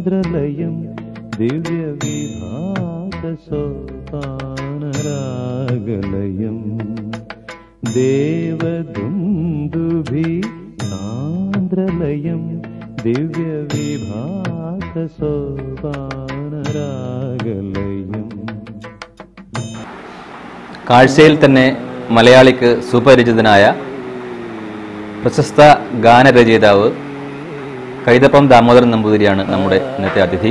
സാന്ദ്രലയം ദിവ്യവിഭാസോപാനരാഗലയം ദേവദുന്ദുഭി സാന്ദ്രലയം ദിവ്യവിഭാസോപാനരാഗലയം. കാഴ്ചയിൽ തന്നെ മലയാളിക്ക് സുപരിചിതനായ പ്രശസ്ത ഗാനരചയിതാവ് കൈതപ്പം ദാമോദരൻ നമ്പൂതിരിയാണ് നമ്മുടെ ഇന്നത്തെ അതിഥി.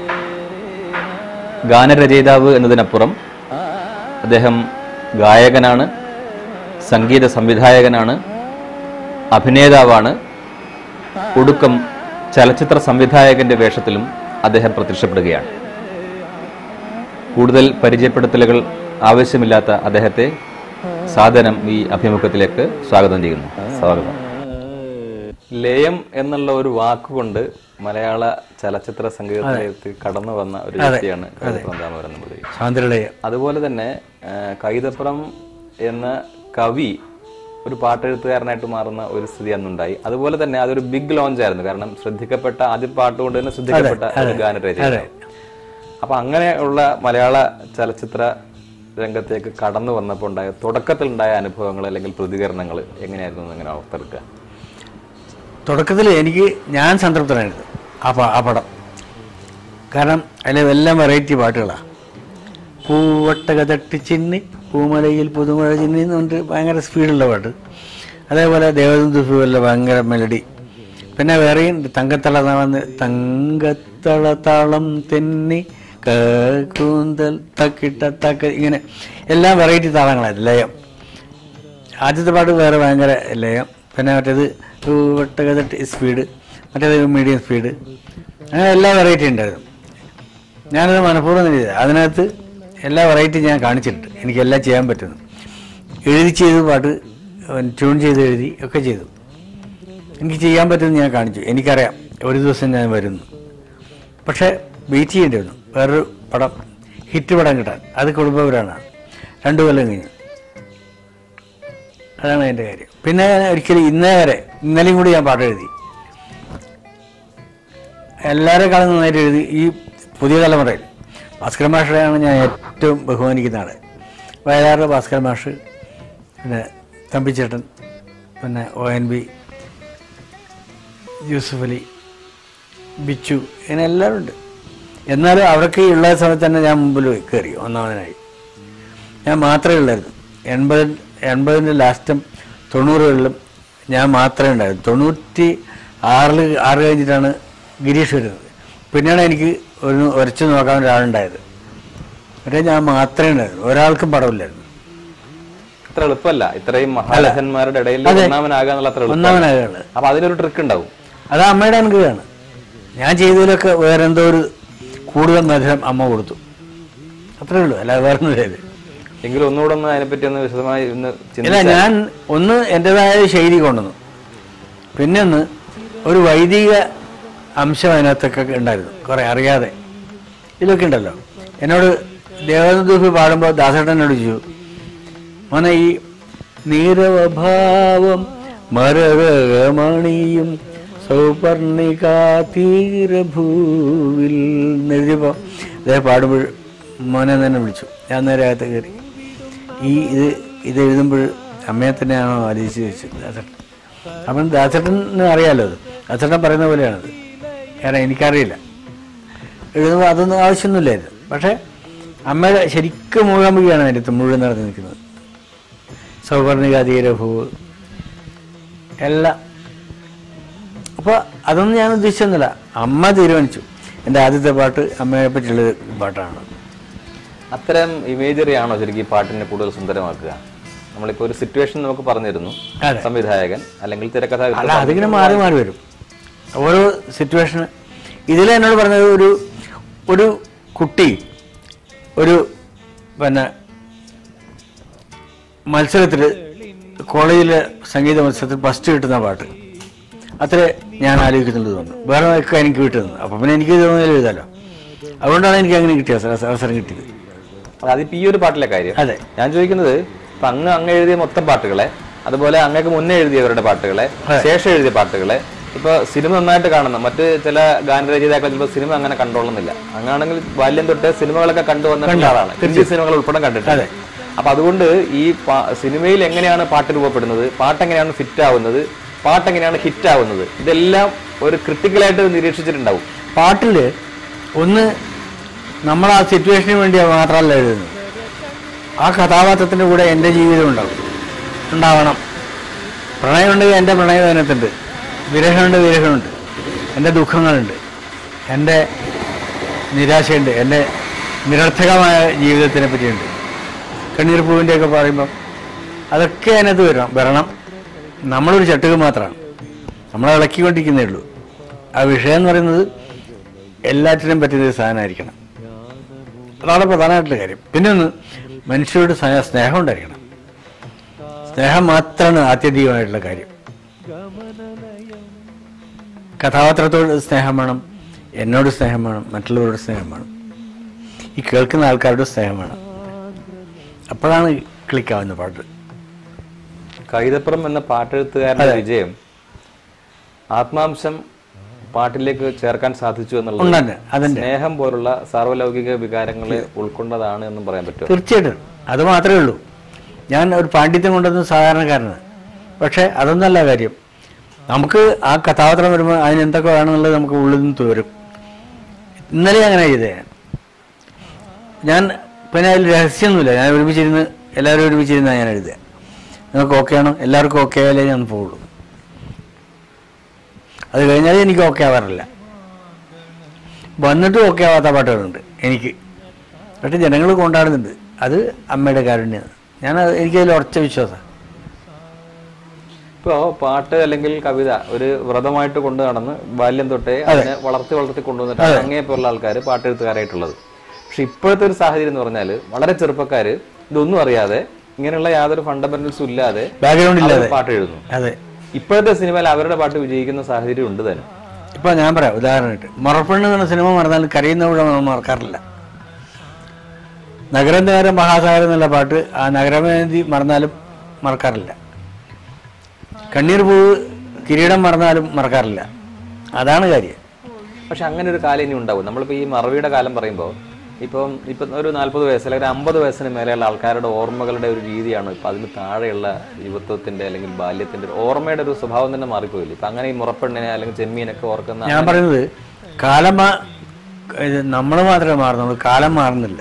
ഗാനരചയിതാവ് എന്നതിനപ്പുറം അദ്ദേഹം ഗായകനാണ്, സംഗീത സംവിധായകനാണ്, അഭിനേതാവാണ്. ഒടുക്കം ചലച്ചിത്ര സംവിധായകന്റെ വേഷത്തിലും അദ്ദേഹം പ്രത്യക്ഷപ്പെടുകയാണ്. കൂടുതൽ പരിചയപ്പെടുത്തലുകൾ ആവശ്യമില്ലാത്ത അദ്ദേഹത്തെ സാദരം ഈ അഭിമുഖത്തിലേക്ക് സ്വാഗതം ചെയ്യുന്നു. സ്വാഗതം. ലയം എന്നുള്ള ഒരു വാക്കുകൊണ്ട് മലയാള ചലച്ചിത്ര സംഗീതത്തിലേക്ക് കടന്നു വന്ന ഒരു വ്യക്തിയാണ് കൈതപ്രം ദാമോദരൻ നമ്പൂതിരി. അതുപോലെ തന്നെ കൈതപ്രം എന്ന കവി ഒരു പാട്ടെഴുത്തുകാരനായിട്ട് മാറുന്ന ഒരു സ്ഥിതി അന്നുണ്ടായി. അതുപോലെ തന്നെ അതൊരു ബിഗ് ലോഞ്ച് ആയിരുന്നു. കാരണം ശ്രദ്ധിക്കപ്പെട്ട ആദ്യ പാട്ടുകൊണ്ട് തന്നെ ശ്രദ്ധിക്കപ്പെട്ട ഒരു ഗാനരചയിതാവ്. അപ്പൊ അങ്ങനെയുള്ള മലയാള ചലച്ചിത്ര രംഗത്തേക്ക് കടന്നു വന്നപ്പോൾ ഉണ്ടായ തുടക്കത്തിലുണ്ടായ അനുഭവങ്ങൾ അല്ലെങ്കിൽ പ്രതികരണങ്ങൾ എങ്ങനെയായിരുന്നു എങ്ങനെ ഓർത്തെടുക്കുക? തുടക്കത്തിൽ ഞാൻ സംതൃപ്തനായിരുന്നു ആ പടം. കാരണം അതിലെ എല്ലാം വെറൈറ്റി പാട്ടുകളാണ്. പൂവട്ടക തട്ടി ചിന്നി പൂമലയിൽ പുതുമഴ ചിന്നി എന്ന് പറഞ്ഞിട്ട് ഭയങ്കര സ്പീഡുള്ള പാട്ട്. അതേപോലെ ദേവദുന്ദുഭൂവല്ല ഭയങ്കര മെലഡി. പിന്നെ വേറെയും തങ്കത്തള താളം തെന്നി കൂന്തൽ തക്കിട്ട തക്ക ഇങ്ങനെ എല്ലാം വെറൈറ്റി താളങ്ങളായിരുന്നു. ലയം ആദ്യത്തെ പാട്ട് വേറെ ഭയങ്കര ലയം. പിന്നെ മറ്റേത് പൂവട്ടക തട്ടി സ്പീഡ്, മറ്റേത് മീഡിയം സ്പീഡ്, അങ്ങനെ എല്ലാ വെറൈറ്റി ഉണ്ടായിരുന്നു. ഞാനത് മനഃപൂർവ്വം ചെയ്തത്. അതിനകത്ത് എല്ലാ വെറൈറ്റി ഞാൻ കാണിച്ചിട്ടുണ്ട്. എനിക്കെല്ലാം ചെയ്യാൻ പറ്റുന്നു. എഴുതി ചെയ്തു, പാട്ട് ട്യൂൺ ചെയ്ത് എഴുതി ഒക്കെ ചെയ്തു. എനിക്ക് ചെയ്യാൻ പറ്റുമെന്ന് ഞാൻ കാണിച്ചു. എനിക്കറിയാം ഒരു ദിവസം ഞാൻ വരുന്നു. പക്ഷേ വെയിറ്റ് ചെയ്യേണ്ടി വന്നു വേറൊരു പടം, ഹിറ്റ് പടം കിട്ടാൻ. അത് കുടുംബപുരാണാണ്. 2 കൊല്ലം കഴിഞ്ഞു. അതാണ് അതിൻ്റെ കാര്യം. പിന്നെ ഒരിക്കലും ഇന്നലെയും കൂടി ഞാൻ പാട്ട് എഴുതി. എല്ലാവരെക്കാളും നന്നായിട്ട് എഴുതി ഈ പുതിയ തലമുറയിൽ ഭാസ്കരൻ മാഷയാണ് ഞാൻ ഏറ്റവും ബഹുമാനിക്കുന്ന ആൾ. വയലാറിലെ ഭാസ്കരൻ മാഷ്, പിന്നെ തമ്പിച്ചേട്ടൻ, പിന്നെ ONV, യൂസുഫ് അലി, ബിച്ചു, ഇങ്ങനെ എല്ലാവരും ഉണ്ട്. എന്നാലും അവർക്ക് ഉള്ള സമയത്ത് തന്നെ ഞാൻ മുമ്പിൽ കയറി ഒന്നാമതിനായി. ഞാൻ മാത്രമേ ഉള്ളായിരുന്നു. 80-ൻ്റെ ലാസ്റ്റും 90-കളിലും ഞാൻ മാത്രമേ ഉണ്ടായിരുന്നു. 96 കഴിഞ്ഞിട്ടാണ് ഗിരീഷ് വരുന്നത്. പിന്നെയാണ് എനിക്ക് ഉരച്ചു നോക്കാൻ ഒരാളുണ്ടായത്. മറ്റേ ഞാൻ മാത്രമേ ഉണ്ടായിരുന്നു. ഒരാൾക്കും പടമില്ലായിരുന്നു. അത്ര എളുപ്പമല്ല ഇത്രയും മഹാരഥന്മാരുടെ ഇടയിൽ ഒന്നാമനാകാണ്. അപ്പൊ അതിനൊരു ട്രിക്ക് ഉണ്ടാവും. അത് അമ്മയുടെ അനുഗ്രഹമാണ്. ഞാൻ ചെയ്തതിലൊക്കെ വേറെ എന്തോ ഒരു കൂടുതൽ മധുരം അമ്മ കൊടുത്തു. അത്രേ ഉള്ളൂ, അല്ലാതെ വേറെ ഒന്നും ചെയ്ത്. എങ്കിലും ഒന്നുകൂടെ അതിനെപ്പറ്റി ഒന്ന് വിശദമായി ഇല്ല, ഞാൻ ഒന്ന് എൻ്റെതായ ശൈലി കൊണ്ടുവന്നു. പിന്നെ ഒന്ന് ഒരു വൈദിക അംശം അതിനകത്തൊക്കെ ഉണ്ടായിരുന്നു. കുറേ അറിയാതെ ഇതിലൊക്കെ ഉണ്ടല്ലോ. എന്നോട് ദേവദൂഫ് പാടുമ്പോൾ ദാസേട്ടനോട് ചോദിച്ചു, മോനെ ഈ നീരവഭാവം മരകമണിയും സൗപർണികാതീരഭൂവിൽ എഴുതിയപ്പോൾ അദ്ദേഹം പാടുമ്പോൾ മോനെ തന്നെ വിളിച്ചു. ഞാൻ നേരെ അകത്ത് കയറി. ഇത് എഴുതുമ്പോൾ അമ്മയെ തന്നെയാണോ ആലോചിച്ച് ചോദിച്ചത് ദാസേട്ടൻ. അപ്പം ദാസേട്ടന് അറിയാമല്ലോ, അത് ദാസേട്ടൻ പറയുന്ന പോലെയാണത്. കാരണം എനിക്കറിയില്ല, എഴുതുമ്പോൾ അതൊന്നും ആവശ്യമൊന്നുമില്ലായിരുന്നു. പക്ഷേ അമ്മയുടെ ശരിക്കും മൂകാംബികയാണ് അതിൻ്റെ അടുത്ത് മുഴുവൻ നടന്ന് നിൽക്കുന്നത്. സൗപർണികാതീരഭൂവ് എല്ലാം. അപ്പോൾ അതൊന്നും ഞാൻ ഉദ്ദേശിച്ചൊന്നുമില്ല, അമ്മ തീരുമാനിച്ചു. എൻ്റെ ആദ്യത്തെ പാട്ട് അമ്മയെ പറ്റിയുള്ളത് പാട്ടാണ്. അത്തരം ഇമേജറി ആണോ ശരിക്കും പാട്ടിനെ കൂടുതൽ സുന്ദരമാക്കുക? നമ്മളിപ്പോൾ ഒരു സിറ്റുവേഷൻ നമുക്ക് പറഞ്ഞിരുന്നു, സംവിധായകൻ അല്ലെങ്കിൽ തിരക്കഥാകൃത്ത്, അല്ല അതിങ്ങനെ മാറി മാറി വരും ഓരോ സിറ്റുവേഷന്. ഇതിൽ എന്നോട് പറഞ്ഞത് ഒരു കുട്ടി പിന്നെ മത്സരത്തിൽ കോളേജിലെ സംഗീത മത്സരത്തിൽ ഫസ്റ്റ് കിട്ടുന്ന പാട്ട് അത്രേ ഞാൻ ആലോചിക്കുന്നുള്ളൂ തോന്നുന്നു. വേറെ ഒക്കെ എനിക്ക് കിട്ടുന്നത്. അപ്പം പിന്നെ എനിക്ക് തോന്നിയാലും എഴുതാലോ. അതുകൊണ്ടാണ് എനിക്ക് അങ്ങനെ കിട്ടിയ അവസരം കിട്ടിയത്. അതിപ്പോൾ ഈ ഒരു പാട്ടിലെ കാര്യം അതെ ഞാൻ ചോദിക്കുന്നത്. ഇപ്പം അങ്ങ് എഴുതിയ മൊത്തം പാട്ടുകളെ, അതുപോലെ അങ്ങേക്ക് മുന്നേ എഴുതിയവരുടെ പാട്ടുകളെ, ശേഷം എഴുതിയ പാട്ടുകളെ, ഇപ്പോൾ സിനിമ നന്നായിട്ട് കാണുന്ന മറ്റ് ചില ഗാനരചയിതാക്കൾ ചിലപ്പോൾ സിനിമ അങ്ങനെ കണ്ടോളുന്നില്ല. അങ്ങനെയാണെങ്കിൽ ബാല്യം തൊട്ടേ സിനിമകളൊക്കെ കണ്ടുവന്നിട്ടുള്ള ആളാണ്, ഹിന്ദി സിനിമകൾ ഉൾപ്പെടെ കണ്ടിട്ടുണ്ട്. അപ്പൊ അതുകൊണ്ട് ഈ സിനിമയിൽ എങ്ങനെയാണ് പാട്ട് രൂപപ്പെടുന്നത്, പാട്ട് എങ്ങനെയാണ് ഫിറ്റ് ആവുന്നത്, പാട്ട് എങ്ങനെയാണ് ഹിറ്റ് ആവുന്നത്, ഇതെല്ലാം ഒരു ക്രിട്ടിക്കലായിട്ട് നിരീക്ഷിച്ചിട്ടുണ്ടാവും. പാട്ടില് ഒന്ന് നമ്മൾ ആ സിറ്റുവേഷന് വേണ്ടി മാത്രമല്ല എഴുതുന്നത്, ആ കഥാപാത്രത്തിൻ്റെ കൂടെ എൻ്റെ ജീവിതം ഉണ്ടാവണം. പ്രണയമുണ്ടെങ്കിൽ എൻ്റെ പ്രണയം അതിനകത്തുണ്ട്, വിരഹമുണ്ട്, എൻ്റെ ദുഃഖങ്ങളുണ്ട്, എൻ്റെ നിരാശയുണ്ട്, എൻ്റെ നിരർത്ഥകമായ ജീവിതത്തിനെ പറ്റിയുണ്ട്. കണ്ണീർ പൂവിൻ്റെയൊക്കെ പറയുമ്പം അതൊക്കെ അതിനകത്ത് വരണം. നമ്മളൊരു ചട്ടുക മാത്രമാണ്, നമ്മളെ ഇളക്കിക്കൊണ്ടിരിക്കുന്നേ ഉള്ളൂ. ആ വിഷയം എന്ന് പറയുന്നത് എല്ലാറ്റിനും പറ്റുന്നൊരു സാധനമായിരിക്കണം. അതാണ് പ്രധാനമായിട്ടുള്ള കാര്യം. പിന്നെ ഒന്ന്, മനുഷ്യരോട് സ്നേഹം ഉണ്ടായിരിക്കണം. സ്നേഹം മാത്രമാണ് ആത്യന്തികമായിട്ടുള്ള കാര്യം. കഥാപാത്രത്തോട് സ്നേഹം വേണം, എന്നോട് സ്നേഹം വേണം, മറ്റുള്ളവരോട് സ്നേഹം വേണം, ഈ കേൾക്കുന്ന ആൾക്കാരോട് സ്നേഹം വേണം. അപ്പോഴാണ് ക്ലിക്കാവുന്ന പാട്ട്. കൈതപ്പുറം എന്ന പാട്ടെഴുത്തുകാരുടെ വിജയം ആത്മാംശം പാട്ടിലേക്ക് ചേർക്കാൻ സാധിച്ചു എന്നുള്ളത് സ്നേഹം പോലുള്ള സാർവലൗകിക വികാരങ്ങളെ ഉൾക്കൊണ്ടതാണ് എന്നും പറയാൻ പറ്റും. തീർച്ചയായിട്ടും അത് മാത്രമേ ഉള്ളൂ. ഞാൻ ഒരു പാണ്ഡിത്യം കൊണ്ടൊന്നും സാധാരണക്കാരനാണ്, പക്ഷെ അതൊന്നല്ല കാര്യം. നമുക്ക് ആ കഥാപാത്രം വരുമ്പോൾ അതിനെന്തൊക്കെ വേണമെന്നുള്ളത് നമുക്ക് ഉള്ളിൽ നിന്ന് വരും. ഇന്നലെ അങ്ങനെ ചെയ്തേ ഞാൻ. പിന്നെ അതിൽ രഹസ്യമൊന്നുമില്ല. ഞാൻ എല്ലാവരും ഒരുമിച്ചിരുന്നാണ് ഞാൻ എഴുതുക. നിങ്ങൾക്ക് ഓക്കെ ആണോ, എല്ലാവർക്കും ഓക്കെ ആയാലേ ഞാൻ പോകുള്ളൂ. അത് കഴിഞ്ഞാൽ എനിക്ക് ഓക്കെ ആവാറില്ല. വന്നിട്ടും ഓക്കെ ആവാത്ത പാട്ടുകളുണ്ട് എനിക്ക്, പക്ഷെ ജനങ്ങൾ കൊണ്ടാടുന്നുണ്ട്. അത് അമ്മയുടെ കാരുണ്യമാണ്. എനിക്കതിൽ ഉറച്ച വിശ്വാസമാണ്. ഇപ്പോൾ പാട്ട് അല്ലെങ്കിൽ കവിത ഒരു വ്രതമായിട്ട് കൊണ്ടു നടന്ന് ബാല്യം തൊട്ടേ അതിനെ വളർത്തി കൊണ്ടുവന്നിട്ട് അങ്ങേപ്പോലുള്ള ആൾക്കാർ പാട്ടെഴുത്തുകാരായിട്ടുള്ളത്. പക്ഷെ ഇപ്പോഴത്തെ ഒരു സാഹചര്യം എന്ന് പറഞ്ഞാൽ വളരെ ചെറുപ്പക്കാർ ഇതൊന്നും അറിയാതെ ഇങ്ങനെയുള്ള യാതൊരു ഫണ്ടമെന്റൽസും ഇല്ലാതെ ബാക്ക്ഗ്രൗണ്ട് ഇല്ലാതെ പാട്ട് എഴുതുന്നു. അതെ, ഇപ്പോഴത്തെ സിനിമയിൽ അവരുടെ പാട്ട് വിജയിക്കുന്ന സാഹചര്യം ഉണ്ട് തന്നെ. ഇപ്പൊ ഞാൻ പറയാം ഉദാഹരണമായിട്ട്, മറപ്പെണ്ണ് എന്ന സിനിമ മറന്നാലും കരയുന്നവിടെ മറക്കാറില്ല. നഗരനേരം മഹാസാഗരം എന്നുള്ള പാട്ട് ആ നഗരമേന്തി മറന്നാലും മറക്കാറില്ല. കണ്ണീർ പൂവ് കിരീടം മറന്നാലും മറക്കാറില്ല. അതാണ് കാര്യം. പക്ഷെ അങ്ങനെ ഒരു കാലം ഇനി ഉണ്ടാവും. നമ്മളിപ്പോൾ ഈ മറവിയുടെ കാലം പറയുമ്പോൾ ഇപ്പം ഒരു 40 വയസ്സ് അല്ലെങ്കിൽ 50 വയസ്സിന് മേലെയുള്ള ആൾക്കാരുടെ ഓർമ്മകളുടെ ഒരു രീതിയാണ് ഇപ്പം അതിന് താഴെയുള്ള യുവത്വത്തിന്റെ അല്ലെങ്കിൽ ബാല്യത്തിന്റെ ഓർമ്മയുടെ ഒരു സ്വഭാവം തന്നെ മാറിപ്പോയില്ല. ഇപ്പം അങ്ങനെ ഈ മുറപ്പെണ്ണിനെ അല്ലെങ്കിൽ ചെമ്മീനൊക്കെ ഓർക്കുന്ന, ഞാൻ പറയുന്നത് കാലം നമ്മൾ മാത്രമേ മാറുന്നുള്ളൂ, കാലം മാറുന്നില്ല.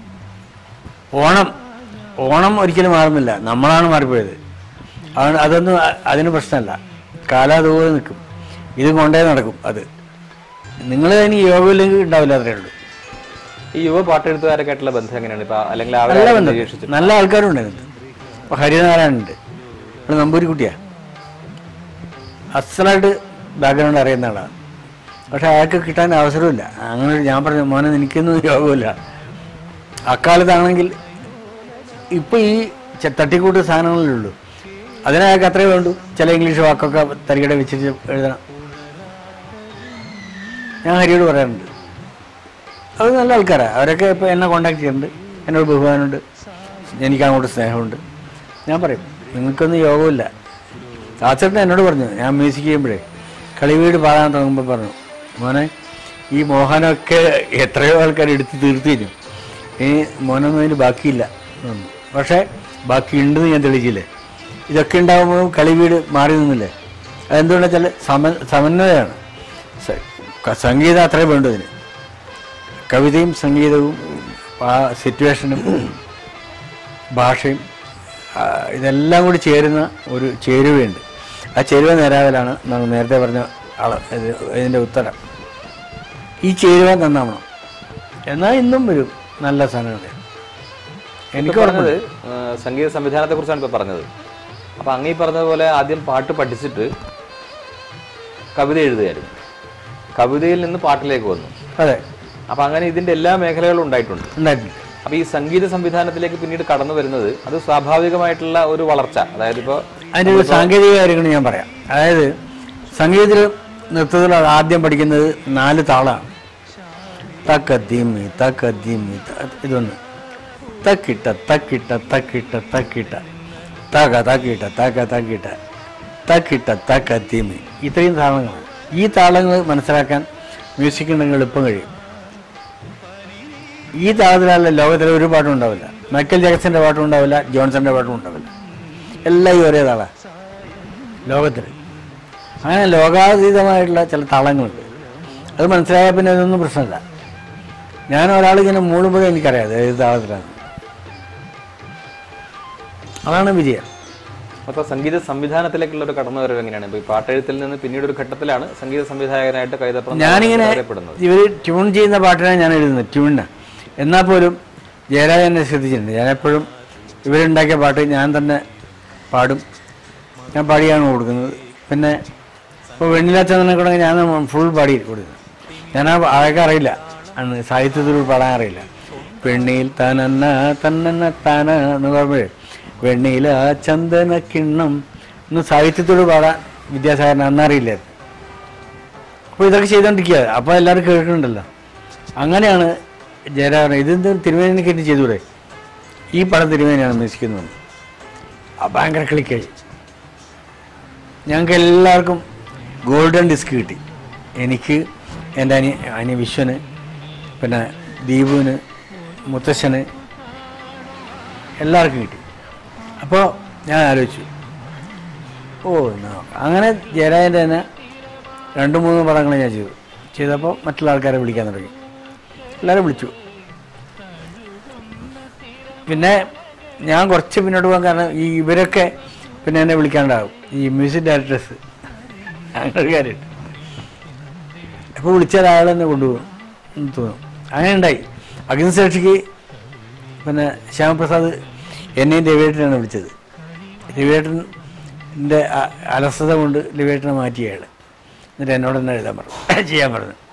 ഓണം ഒരിക്കലും മാറുന്നില്ല, നമ്മളാണ് മാറിപ്പോയത്. അതൊന്നും അതിന് പ്രശ്നമല്ല. കാലം അതുപോലെ നിൽക്കും, ഇത് കൊണ്ടേ നടക്കും. അത് നിങ്ങൾ അതിന് യോഗമില്ലെങ്കിൽ ഉണ്ടാവില്ല, അത്രേ ഉള്ളൂ. ഈ യുവ പാട്ടെഴുത്തുകാരൊക്കെ ആയിട്ടുള്ള ബന്ധം എങ്ങനെയാണ് ഇപ്പൊ? അല്ലെങ്കിൽ നല്ല ആൾക്കാരുണ്ട് അതിനകത്ത്. ഇപ്പൊ ഹരിനാരായണനുണ്ട്, ഇവിടെ നമ്പൂരിക്കുട്ടിയാ, അസലായിട്ട് ബാക്ക്ഗ്രൗണ്ട് അറിയുന്ന ആളാണ്. പക്ഷെ അയാൾക്ക് കിട്ടാൻ അവസരമില്ല. അങ്ങനെ ഞാൻ പറഞ്ഞു, മോനെ എനിക്കൊന്നും യോഗമില്ല. അക്കാലത്താണെങ്കിൽ ഇപ്പൊ ഈ തട്ടിക്കൂട്ട് സാധനങ്ങളേ ഉള്ളൂ. അതിനയാൾക്ക് അത്രേ വേണ്ടു. ചില ഇംഗ്ലീഷ് വാക്കൊക്കെ തരികടെ വെച്ചിട്ട് എഴുതണം. ഞാൻ ഹരിയോട് പറയാറുണ്ട്, അത് നല്ല ആൾക്കാരാണ്. അവരൊക്കെ ഇപ്പോൾ എന്നെ കോണ്ടാക്ട് ചെയ്യുന്നുണ്ട്, എന്നോട് ബഹുമാനമുണ്ട്, എനിക്ക് അങ്ങോട്ട് സ്നേഹമുണ്ട്. ഞാൻ പറയും നിങ്ങൾക്കൊന്നും യോഗമില്ല. ചാച്ചേട്ടൻ എന്നോട് പറഞ്ഞു, ഞാൻ മ്യൂസിക് ചെയ്യുമ്പോഴേ കളിവീട് പാടാൻ തുടങ്ങുമ്പോൾ പറഞ്ഞു, മോനെ ഈ മോഹനമൊക്കെ എത്രയോ ആൾക്കാർ എടുത്ത് തീർത്തിരും, ഇനി മോനൊന്നും അതിന് ബാക്കിയില്ല. പക്ഷേ ബാക്കിയുണ്ടെന്ന് ഞാൻ തെളിയിച്ചില്ലേ. ഇതൊക്കെ ഉണ്ടാകുമ്പോഴും കളിവീട് മാറി നിന്നില്ലേ. അതെന്തുകൊണ്ടെന്ന് വെച്ചാൽ സമന്വയമാണ്. സംഗീതം അത്രേ വേണ്ടു ഇതിന്. കവിതയും സംഗീതവും ആ സിറ്റുവേഷനും ഭാഷയും ഇതെല്ലാം കൂടി ചേരുന്ന ഒരു ചേരുവയുണ്ട്. ആ ചേരുവ നേരാവലാണ് നമ്മൾ നേരത്തെ പറഞ്ഞ ഇതിൻ്റെ ഉത്തരം. ഈ ചേരുവ നന്നാവണം, എന്നാൽ ഇന്നും വരും നല്ല സാധനങ്ങൾ. എനിക്ക് പറഞ്ഞത് സംഗീത സംവിധാനത്തെ കുറിച്ചാണ് ഇപ്പോൾ പറഞ്ഞത്. അപ്പം അങ്ങീ പറഞ്ഞതുപോലെ ആദ്യം പാട്ട് പഠിച്ചിട്ട് കവിത എഴുതുകയായിരുന്നു, കവിതയിൽ നിന്ന് പാട്ടിലേക്ക് വന്നു. അതെ, അപ്പം അങ്ങനെ ഇതിൻ്റെ എല്ലാ മേഖലകളും ഉണ്ടായിട്ടുണ്ട്. അപ്പം ഈ സംഗീത സംവിധാനത്തിലേക്ക് പിന്നീട് കടന്നു വരുന്നത് അത് സ്വാഭാവികമായിട്ടുള്ള ഒരു വളർച്ച. അതായത് ഇപ്പോൾ അതിൻ്റെ ഒരു സാങ്കേതിക കാര്യങ്ങൾ ഞാൻ പറയാം. അതായത് സംഗീതത്തിൽ നൃത്തത്തിൽ ആദ്യം പഠിക്കുന്നത് 4 താളമാണ്. തക്ക ധീമി തക്ക ധീമി, ഇതൊന്ന് തക്കിട്ട തക്കിട്ട തക്കിട്ട തക്കിട്ട തക തക്കിട്ട തക തക്കിട്ട തക്കിട്ട തക്ക ധീമി, ഇത്രയും താളങ്ങളാണ്. ഈ താളങ്ങൾ മനസ്സിലാക്കാൻ മ്യൂസിക് ഉണ്ടെങ്കിൽ എളുപ്പം കഴിയും. ഈ താളത്തിലല്ല ലോകത്തിലെ ഒരു പാട്ടും ഉണ്ടാവില്ല. മൈക്കൽ ജാക്സന്റെ പാട്ടും ഉണ്ടാവില്ല, ജോൺസന്റെ പാട്ടും ഉണ്ടാവില്ല. എല്ലാം ഈ ഒരേ താള ലോകത്തിൽ. അങ്ങനെ ലോകാതീതമായിട്ടുള്ള ചില താളങ്ങളുണ്ട്. അത് മനസ്സിലായാൽ പിന്നെ അതൊന്നും പ്രശ്നമില്ല. ഞാൻ ഒരാളിങ്ങനെ മൂളുമ്പോഴേ എനിക്കറിയാം ഏത് താളത്തിലാണ്. അതാണ് വിജയം. അപ്പോൾ സംഗീത സംവിധാനത്തിലേക്കുള്ള ഒരു കടന്നുവരവ് എങ്ങനെയാണ്? ഇപ്പോൾ ഈ പാട്ടെഴുത്തിൽ നിന്ന് പിന്നീട് ഒരു ഘട്ടത്തിലാണ് സംഗീത സംവിധായകനായിട്ട് കൈതപ്രം ഞാനിങ്ങനെ അറിയപ്പെടുന്നത്. ഇവർ ട്യൂൺ ചെയ്യുന്ന പാട്ടിനാണ് ഞാൻ എഴുതുന്നത്, ട്യൂണിന്. എന്നാൽ പോലും ജയരാജ് എന്നെ ശ്രദ്ധിച്ചിട്ടുണ്ട്. ഞാനെപ്പോഴും ഇവരുണ്ടാക്കിയ പാട്ട് ഞാൻ തന്നെ പാടും, ഞാൻ പാടിയാണ് കൊടുക്കുന്നത്. പിന്നെ ഇപ്പോൾ വെണ്ണില ചന്ദനക്കുടങ്ങ് ഞാൻ ഫുൾ പാടി കൊടുക്കുന്നത്. ഞാൻ ആകെ അറിയില്ല, അന്ന് സാഹിത്യത്തിലൂടെ പാടാൻ അറിയില്ല. പെണ്ണിയിൽ തനന്ന തന്നന്ന താന എന്ന് പറയുമ്പോഴേ വെണ്ണില ചന്ദന കിണ്ണം എന്ന് സാഹിത്യത്തോട് പാടാൻ വിദ്യാസാഗരൻ അന്നറിയില്ലായിരുന്നു. അപ്പോൾ ഇതൊക്കെ ചെയ്തുകൊണ്ടിരിക്കുക. അപ്പോൾ എല്ലാവരും കേട്ടിട്ടുണ്ടല്ലോ. അങ്ങനെയാണ് ജയരാജൻ ഇതെന്ത് തിരുമേനിക്ക് എന്നെ ചെയ്തൂടെ, ഈ പടം തിരുമേനിയാണ് മ്യൂസിക്കുന്നത്. ഭയങ്കര ക്ലിക്കായി. ഞങ്ങൾക്ക് എല്ലാവർക്കും ഗോൾഡൻ ഡിസ്ക് കിട്ടി. എനിക്ക്, എൻ്റെ അനിയ വിശ്വന്, പിന്നെ ദീപുവിന്, മുത്തശ്ശന്, എല്ലാവർക്കും കിട്ടി. അപ്പോൾ ഞാൻ ആലോചിച്ചു, അങ്ങനെ ജയരാജൻ്റെ തന്നെ 2-3 പടങ്ങൾ ഞാൻ ചെയ്തപ്പോൾ മറ്റുള്ള ആൾക്കാരെ വിളിക്കാൻ തുടങ്ങി. എല്ലാവരും വിളിച്ചു. പിന്നെ ഞാൻ കുറച്ച് പിന്നോട്ട് പോകാൻ കാരണം ഈ ഇവരൊക്കെ പിന്നെ എന്നെ വിളിക്കാണ്ടാവും, ഈ മ്യൂസിക് ഡയറക്ടേഴ്സ്. അങ്ങനെ ഒരു കാര്യമുണ്ട്. അപ്പോൾ വിളിച്ചാൽ ആൾ തന്നെ കൊണ്ടുപോകും എന്ന് തോന്നും. അങ്ങനെ ഉണ്ടായി. അഗ്നിസാക്ഷിക്ക് പിന്നെ ശ്യാമപ്രസാദ് എന്നെയും രവിയേട്ടനാണ് വിളിച്ചത്. രവിയേട്ടൻ്റെ അലസത കൊണ്ട് രവിയേട്ടനെ മാറ്റിയ ആൾ. എന്നിട്ട് എന്നോട് തന്നെ എഴുതാൻ പറഞ്ഞു, ചെയ്യാൻ പറഞ്ഞു.